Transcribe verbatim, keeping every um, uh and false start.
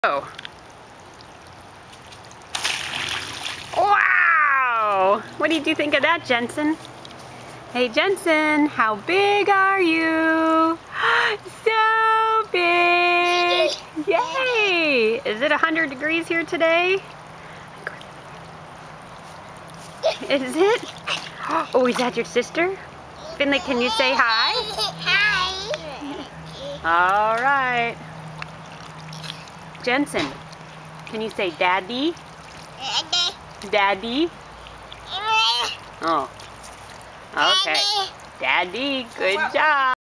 Oh. Wow! What did you think of that, Jensen? Hey, Jensen, how big are you? So big! Yay! Is it one hundred degrees here today? Is it? Oh, is that your sister? Finley, can you say hi? Hi. All right. Jensen, can you say daddy? Daddy? Oh. Okay. Daddy, good job.